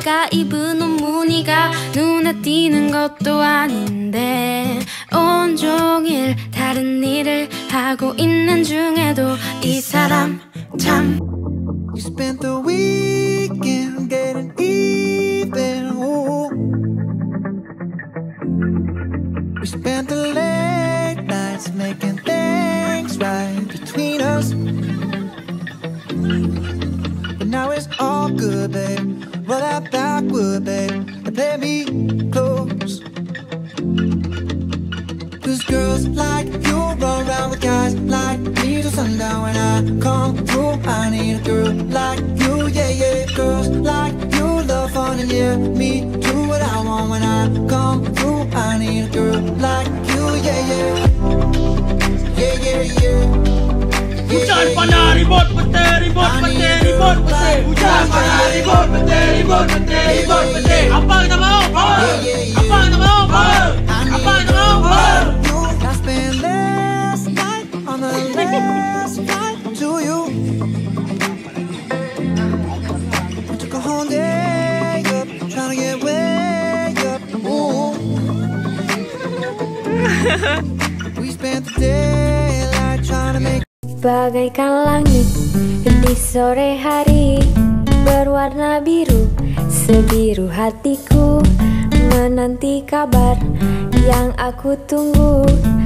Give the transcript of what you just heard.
내가 입은 옷 무늬가 눈에 띄는 것도 아닌데 온종일 다른 일을 하고 있는 중에도 이 사람 참. You spent the weekend getting even. Ooh. We spent the late nights making things right between us. But now it's all good, babe. Roll that backward, babe, and play me close. Cause girls like you run around with guys like me till sundown. When I come through, I need a girl like you, yeah, yeah. Girls like you love fun and yeah, me do what I want. When I come through, I need a girl like you, yeah, yeah. Yeah, yeah, yeah. Hujan panas ribut pete, ribut pete, ribut pete. Hujan panas ribut pete, ribut pete, ribut pete. Apa kita mau? Power. Apa kita mau? Power. Apa kita mau? Power. I spent last night on the last flight to you. We took a whole day up, trying to get way up. Ooh. We spent the daylight trying to make. Bagaikan langit di sore hari berwarna biru, sebiru hatiku menanti kabar yang aku tunggu.